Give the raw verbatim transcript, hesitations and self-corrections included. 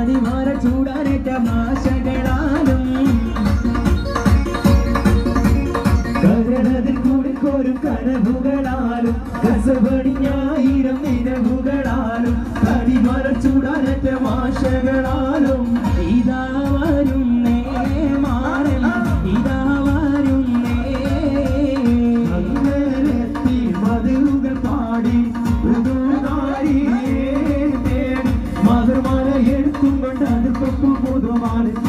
കടിമാറ ചൂടാനേറ്റ മാശകളാലും കരളതിൽ കൂടിക്കോരും കനവുകളാലും കസവടിഞ്ഞായിരം നിലവുകളാലും കടിമാറ ചൂടാനേറ്റ മാശകളാലും ഇതാ വരുന്നേ മാറൻ ഇതാ വരുന്നേ അങ്ങനെത്തി മതിലുകൾ പാടി മധുരമാല എടുത്തും കൊണ്ട് അതിർക്കൊപ്പം പൊതുവാണ്